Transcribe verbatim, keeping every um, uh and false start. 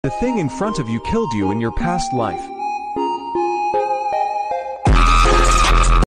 The thing in front of you killed you in your past life.